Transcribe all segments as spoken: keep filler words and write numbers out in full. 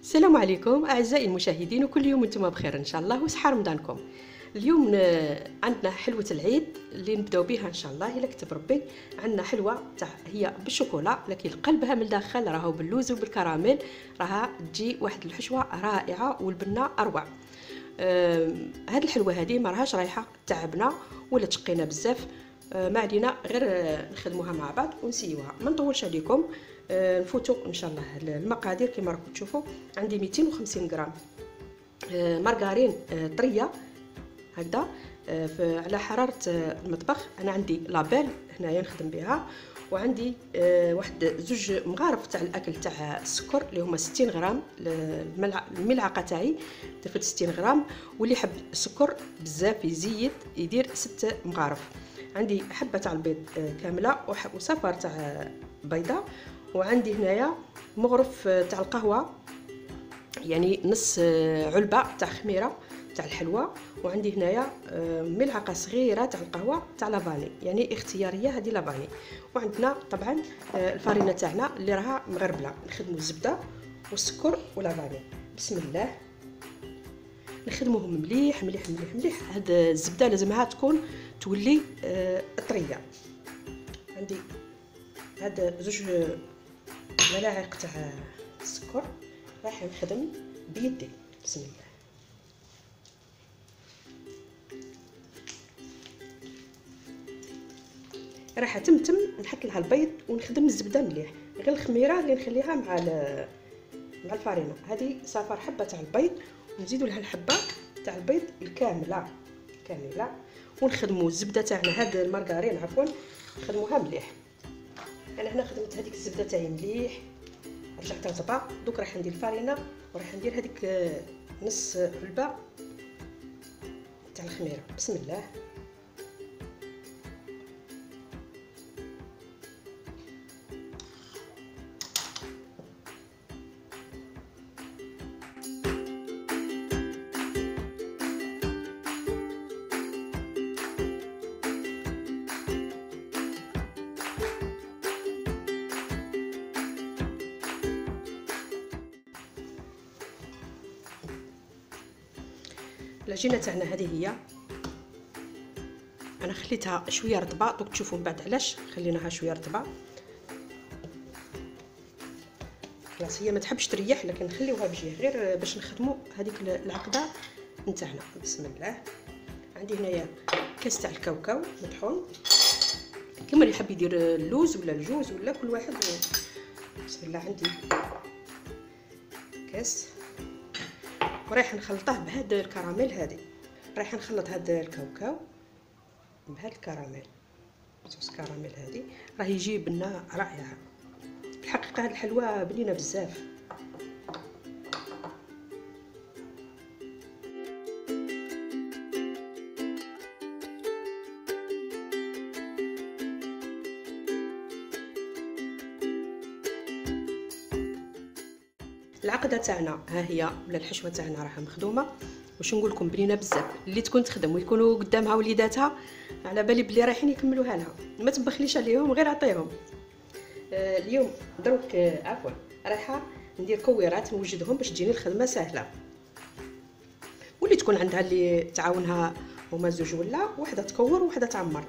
السلام عليكم اعزائي المشاهدين، وكل يوم وانتم بخير ان شاء الله وصحه رمضانكم. اليوم عندنا حلوه العيد اللي نبداو بها ان شاء الله الا كتب ربي. عندنا حلوه تاع هي بالشوكولا لكن قلبها من الداخل راهو باللوز وبالكراميل، راها تجي واحد الحشوه رائعه والبنه اروع. آه هاد الحلوه هذه ما راهاش رايحه تعبنا ولا تشقينا بزاف. آه ما علينا غير نخدموها مع بعض ونسيوها. ما نطولش عليكم، آه نفوتوا ان شاء الله المقادير كما راكم تشوفوا. عندي مئتين وخمسين غرام آه مارغرين آه طريه هكذا آه على حراره آه المطبخ. انا عندي لابيل هنايا نخدم بها، وعندي آه واحد زوج مغارف تاع الاكل تاع السكر اللي هما ستين غرام. الملعقه تاعي درت ستين غرام، واللي يحب السكر بزاف يزيد يدير ستة مغارف. عندي حبه تاع البيض آه كامله وصفر تاع بيضه، وعندي هنايا مغرف تاع القهوه يعني نص علبه تاع خميره تاع الحلوى، وعندي هنايا ملعقه صغيره تاع القهوه تاع لافاني يعني اختياريه هذه لافاني. وعندنا طبعا الفارينه تاعنا اللي راها مغربله. نخدموا الزبده والسكر ولافاني. بسم الله نخدموهم مليح مليح مليح مليح. هاد الزبده لازمها تكون تولي طريه. عندي هاد زوج ملاعق تاع السكر راح نخدم بيدي. بسم الله. راح تمتم نحط لها البيض ونخدم الزبده مليح، غير الخميره اللي نخليها مع مع الفارينه. هذه صافر حبه تاع البيض ونزيدوا لها الحبه تاع البيض الكامله كامله، ونخدموا الزبده تاعنا هاد المارغرين عفوا نخدموها مليح. انا هنا خدمت هذيك الزبده تاعي مليح، رجعت رطبه. دوك راح ندير الفارينه وراح ندير هذيك نص علبه تاع الخميره. بسم الله. العجينه تاعنا هذه هي، انا خليتها شويه رطبه. دوك تشوفوا من بعد علاش خليناها شويه رطبه. خلاص هي ما تحبش تريح، لكن نخليوها بجيه غير باش نخدموا هذيك العقده نتاعنا. بسم الله. عندي هنايا كاس تاع الكاوكاو مطحون، كما اللي يحب يدير اللوز ولا الجوز ولا كل واحد. بسم الله. عندي كاس ورايح نخلطه بهذا الكراميل. هذه رايح نخلط هذا الكاوكاو بهذا الكراميل، صوص كراميل. هذه راه يجي بنه رائعه الحقيقه. هذه الحلوى بنينه بزاف. العقده تاعنا ها هي ولا الحشوه تاعنا راها مخدومه. واش نقول لكم بنينه بزاف. اللي تكون تخدم ويكونوا قدامها وليداتها على بالي بلي رايحين يكملوها لها، ما تبخليش عليهم غير عطيهم. آه اليوم دروك آه عفوا رايحه ندير كويرات نوجدهم باش تجيني الخدمه سهله. واللي تكون عندها اللي تعاونها هما زوج ولا وحده تكور وحده تعمر.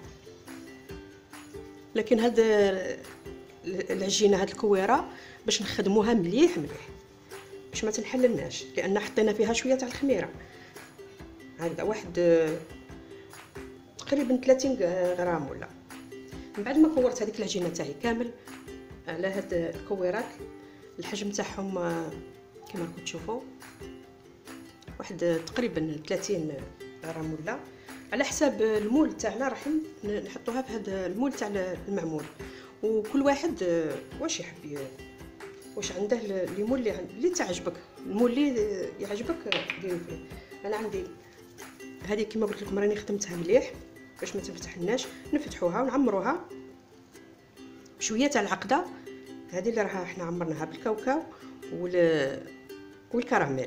لكن هاد العجينه هاد الكويره باش نخدموها مليح مليح باش ما تنحللناش، لان حطينا فيها شويه تاع الخميره. هكذا واحد تقريبا ثلاثين غرام ولا. من بعد ما كورت هذيك العجينه تاعي كامل على هاد الكويرات، الحجم تاعهم كما راكم تشوفوا واحد تقريبا ثلاثين غرام ولا، على حساب المول تاعنا راح نحطوها في هذا المول تاع المعمول. وكل واحد واش يحب واش عنده لي مول اللي اللي تعجبك، المول اللي يعجبك ديروا فيه. انا عندي هذه كما قلت لكم راني خدمتها مليح باش ما تنفتحلناش. نفتحوها ونعمروها بشويه تاع العقده هذه اللي راها احنا عمرناها بالكاوكاو وال والكراميل.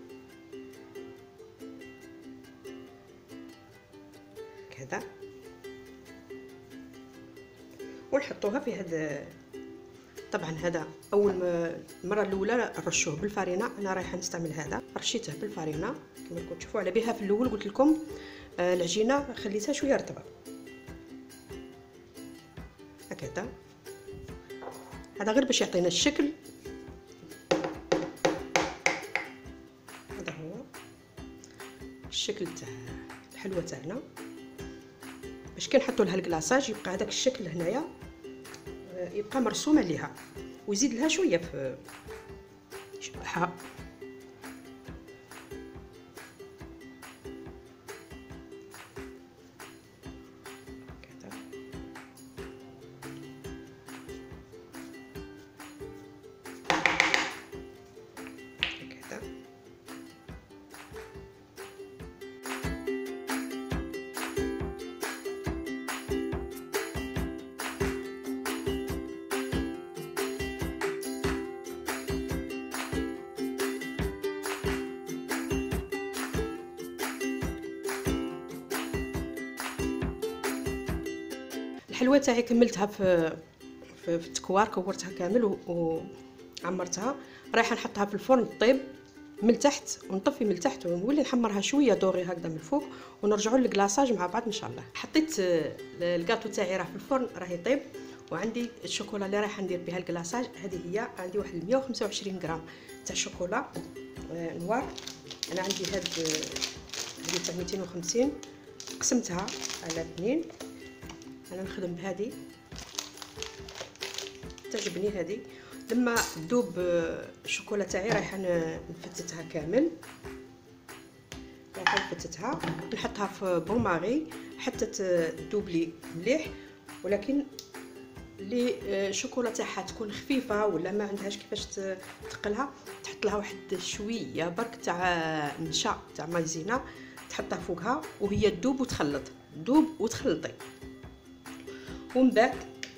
كذا ونحطوها في هذا طبعا هذا اول ما المره الاولى نرشوه بالفارينه، انا رايحه نستعمل هذا، رشيته بالفارينه كما راكم تشوفوا. على بها في الاول قلت لكم آه العجينه خليتها شويه رطبه هكذا، هذا غير باش يعطينا الشكل. هذا هو الشكل تاع الحلوه تاعنا، باش كي نحطوا لها الكلاصاج يبقى هذاك الشكل هنايا يبقى مرسوم عليها، ويزيد لها شويه في يشبعها. كذا كذا. الحلوه تاعي كملتها في في, في التكوار، كورتها كامل وعمرتها. رايحه نحطها في الفرن طيب من التحت، ونطفي من التحت ونولي نحمرها شويه دوري هكذا من الفوق، ونرجعوا للكلاصاج مع بعض ان شاء الله. حطيت الكاطو تاعي راه في الفرن راه يطيب، وعندي الشوكولا اللي رايحه ندير بها الكلاصاج. هذه هي عندي واحد مية وخمسة وعشرين غرام تاع شوكولا نوار. انا عندي هاد هذه تاع مئتين وخمسين، قسمتها على اثنين. انا نخدم بهذه، تعجبني هذه. لما تذوب الشوكولا تاعي رايحه نفتتها كامل، رايحه نفتتها نحطها في بوماغي حتى تذوب لي مليح. ولكن اللي الشوكولا تاعها تكون خفيفه ولا ما عندهاش كيفاش تقلها، تحط لها واحد شويه برك تاع نشا تاع مايزينا، تحطها فوقها وهي تذوب وتخلط، تذوب وتخلطي. ومن بعد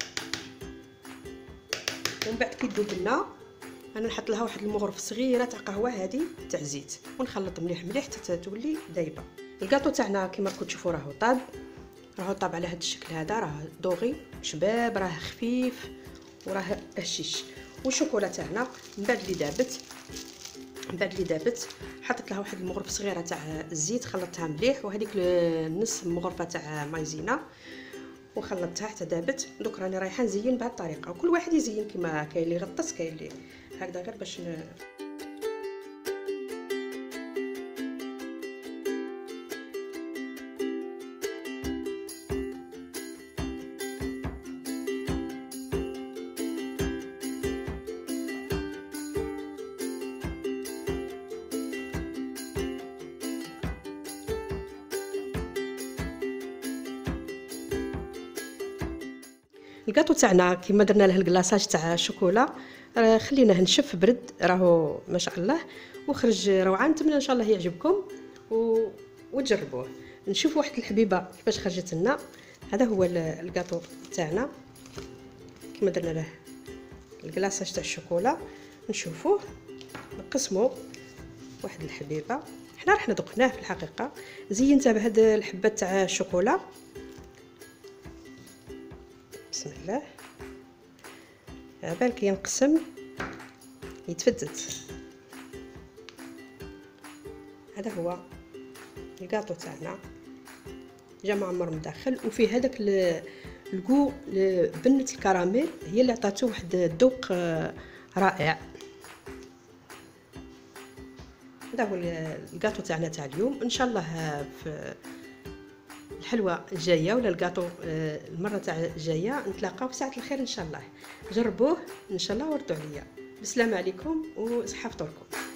ومن بعد كي تذوب لنا انا نحط لها واحد المغرف صغيره تاع قهوه هذه تاع زيت، ونخلط مليح مليح حتى تولي دايبه. الكاطو تاعنا كما راكم تشوفوا راهو طاب، راهو طاب على هذا الشكل هذا، راه دوغي شباب، راه خفيف وراه هشيش. والشوكولا تاعنا من بعد اللي دابت من بعد اللي دابت حطيت لها واحد المغرف صغيره تاع الزيت، خلطتها مليح، وهذيك النص مغرفه تاع مايزينا وخلطتها حتى دابت. دوك راني رايحه نزين بهذه الطريقه، وكل واحد يزين كيما كاين اللي يغطس كاين اللي هكذا، غير باش ن... الكاطو تاعنا كيما درنا له الكلاصاج تاع الشوكولا، راه خليناه نشف برد، راهو ما شاء الله وخرج روعه. نتمنى ان شاء الله يعجبكم و... وتجربوه. نشوف واحد الحبيبه كيفاش خرجت لنا. هذا هو الكاطو تاعنا كيما درنا له الكلاصاج تاع الشوكولا. نشوفوه نقسمو واحد الحبيبه. حنا راح ندقناه في الحقيقه. زينتها بهاد الحبات تاع الشوكولا. بسم الله، عبالك ينقسم يتفتت. هذا هو الكاطو تاعنا، جا معمر من داخل، وفيه هذاك الكو بنة الكراميل هي اللي عطاتو واحد الذوق رائع. هذا هو الكاطو تاعنا تاع اليوم. ان شاء الله في الحلوه الجايه ولا الكاطو المره تاع الجايه نتلاقاو في ساعه الخير ان شاء الله. جربوه ان شاء الله وردوا عليا. بالسلامه عليكم وصحه فطوركم.